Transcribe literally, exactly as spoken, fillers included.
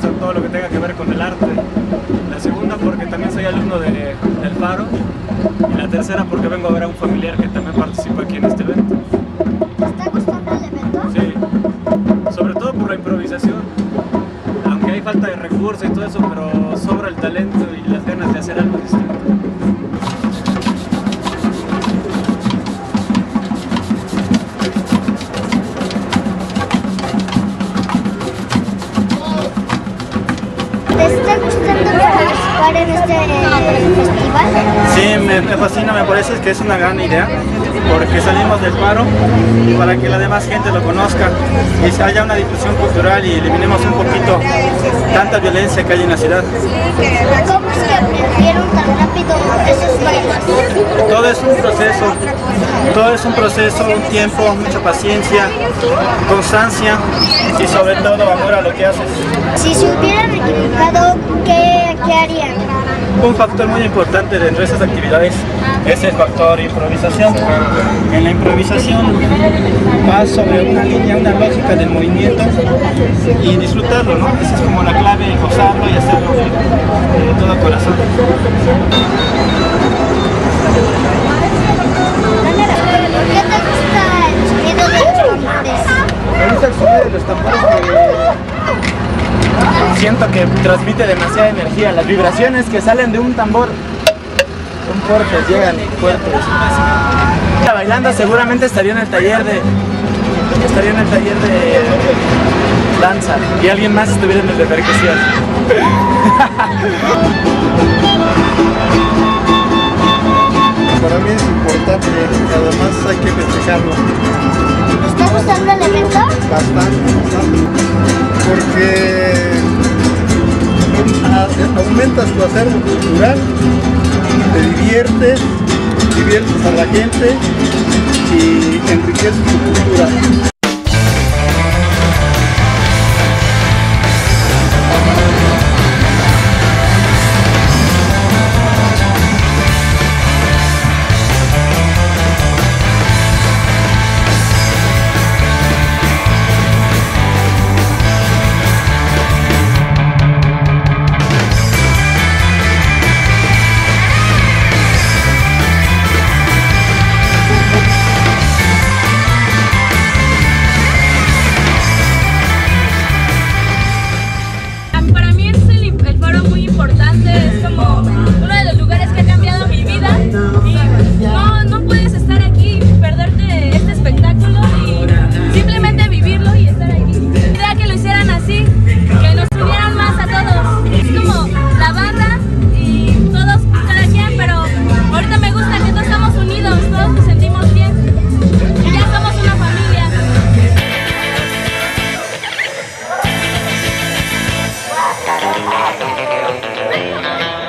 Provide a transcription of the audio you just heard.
gusta todo lo que tenga que ver con el arte. La segunda porque también soy alumno de, del Faro. Y la tercera porque vengo a ver a un familiar que también participa aquí en este evento. ¿Te está gustando el evento? Sí, sobre todo por la improvisación. Aunque hay falta de recursos y todo eso, pero sobra el talento y las ganas de hacer algo distinto. ¿Te está gustando participar en este festival? Sí, me, me fascina, me parece que es una gran idea, porque salimos del paro para que la demás gente lo conozca y se haya una difusión cultural y eliminemos un poquito tanta violencia que hay en la ciudad. ¿Cómo es que aprendieron tan rápido esos bailes? Todo es un proceso, todo es un proceso, un tiempo, mucha paciencia, constancia y sobre todo amor a lo que haces. Si se hubieran equivocado, ¿qué, qué harían? Un factor muy importante dentro de esas actividades es el factor improvisación. En la improvisación va sobre una línea, una lógica del movimiento y disfrutarlo, ¿no? Esa es como la clave, gozarlo y hacerlo de, de todo corazón. ¿Qué te gusta el sonido de los tambores? Me gusta el sonido de los tambores que siento que transmite demasiada energía. Las vibraciones que salen de un tambor son fuertes, llegan fuertes. Bailando seguramente estaría en el taller de estaría en el taller de danza y alguien más estuviera en el de percusión. Para mí es importante, además hay que festejarlo. ¿Te está gustando el evento? Bastante, bastante. Porque aumentas tu acervo cultural, te diviertes, diviertes a la gente y enriqueces tu cultura. Es como uno de los lugares que ha cambiado mi vida y no, no puedes estar aquí y perderte este espectáculo y simplemente vivirlo y estar aquí. La idea que lo hicieran así, que nos unieran más a todos. Es como la barra y todos, cada quien, pero ahorita me gusta que todos estamos unidos, todos nos sentimos bien y ya somos una familia. Thank you.